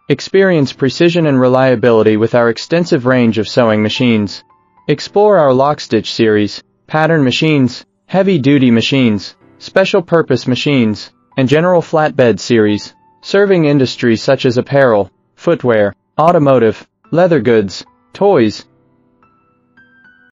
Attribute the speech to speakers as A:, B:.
A: Experience precision and reliability with our extensive range of sewing machines. Explore our lock-stitch series, pattern machines, heavy-duty machines, special-purpose machines, and general flatbed series, serving industries such as apparel, footwear, automotive, leather goods, toys,